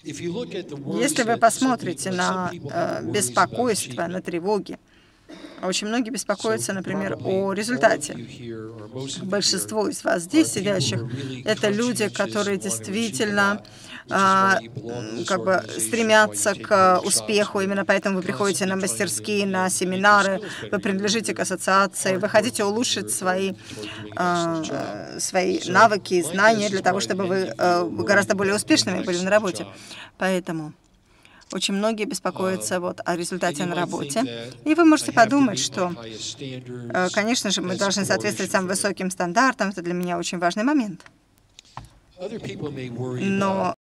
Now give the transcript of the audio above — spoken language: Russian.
Если вы посмотрите на беспокойство, на тревоги, очень многие беспокоятся, например, о результате. Большинство из вас здесь сидящих — это люди, которые действительно как бы стремятся к успеху. Именно поэтому вы приходите на мастерские, на семинары, вы принадлежите к ассоциации, вы хотите улучшить свои навыки, знания для того, чтобы вы гораздо более успешными были на работе. Поэтому очень многие беспокоятся о результате на работе. И вы можете подумать, что, конечно же, мы должны соответствовать самым высоким стандартам. Это для меня очень важный момент. Но